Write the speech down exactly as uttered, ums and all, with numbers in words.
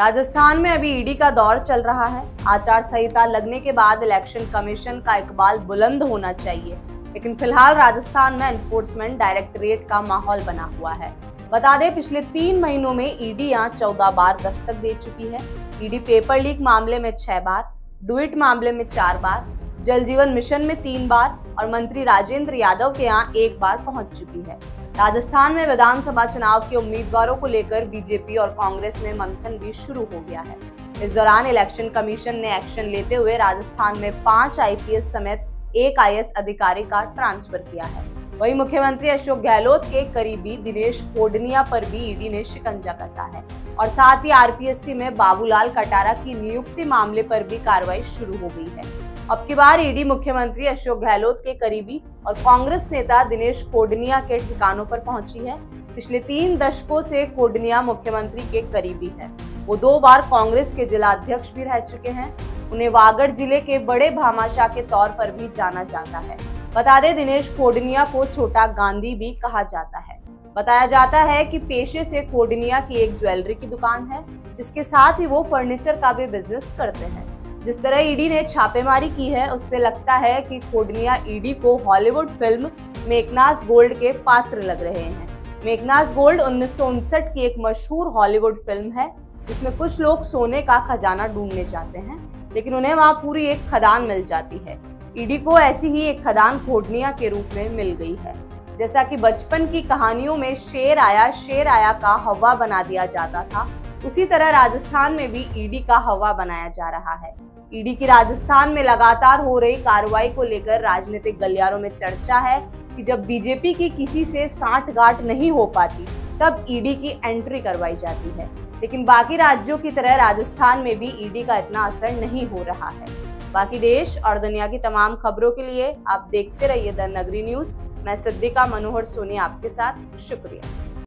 राजस्थान में अभी ईडी का दौर चल रहा है। आचार संहिता लगने के बाद इलेक्शन कमीशन का इकबाल बुलंद होना चाहिए, लेकिन फिलहाल राजस्थान में एनफोर्समेंट डायरेक्टरेट का माहौल बना हुआ है। बता दें, पिछले तीन महीनों में ईडी यहाँ चौदह बार दस्तक दे चुकी है। ईडी पेपर लीक मामले में छह बार, डुइट मामले में चार बार, जल जीवन मिशन में तीन बार और मंत्री राजेंद्र यादव के यहाँ एक बार पहुंच चुकी है। राजस्थान में विधानसभा चुनाव के उम्मीदवारों को लेकर बीजेपी और कांग्रेस में मंथन भी शुरू हो गया है। इस दौरान इलेक्शन कमीशन ने एक्शन लेते हुए राजस्थान में पांच आईपीएस समेत एक आईएएस अधिकारी का ट्रांसफर किया है। वहीं मुख्यमंत्री अशोक गहलोत के करीबी दिनेश कोडनिया पर भी ईडी ने शिकंजा कसा है और साथ ही आरपीएससी में बाबूलाल कटारा की नियुक्ति मामले पर भी कार्रवाई शुरू हो गई है। अब की बार ईडी मुख्यमंत्री अशोक गहलोत के करीबी और कांग्रेस नेता दिनेश कोडनिया के ठिकानों पर पहुंची है। पिछले तीन दशकों से कोडनिया मुख्यमंत्री के करीबी है। वो दो बार कांग्रेस के जिला अध्यक्ष भी रह चुके हैं। उन्हें वागड़ जिले के बड़े भामाशाह के तौर पर भी जाना जाता है। बता दें, दिनेश कोडनिया को छोटा गांधी भी कहा जाता है। बताया जाता है कि पेशे से कोडनिया की एक ज्वेलरी की दुकान है, जिसके साथ ही वो फर्नीचर का भी बिजनेस करते हैं। जिस तरह ईडी ने छापेमारी की है, उससे लगता है कि कोडनिया ईडी को हॉलीवुड फिल्म मेघनास गोल्ड के पात्र लग रहे हैं। मेघनास गोल्ड उन्नीस सौ उनसठ की एक मशहूर हॉलीवुड फिल्म है, जिसमें कुछ लोग सोने का खजाना ढूंढने जाते हैं, लेकिन उन्हें वहां पूरी एक खदान मिल जाती है। ईडी को ऐसी ही एक खदान कोडनिया के रूप में मिल गई है। जैसा कि बचपन की कहानियों में शेर आया शेर आया का हवा बना दिया जाता था, उसी तरह राजस्थान में भी ईडी का हवा बनाया जा रहा है। ईडी की राजस्थान में लगातार हो रही कार्रवाई को लेकर राजनीतिक गलियारों में चर्चा है कि जब बीजेपी की किसी से सांठगांठ नहीं हो पाती, तब ईडी की एंट्री करवाई जाती है। लेकिन बाकी राज्यों की तरह राजस्थान में भी ईडी का इतना असर नहीं हो रहा है। बाकी देश और दुनिया की तमाम खबरों के लिए आप देखते रहिए द नगरी न्यूज। मैं सिद्दिका मनोहर सोनी आपके साथ। शुक्रिया।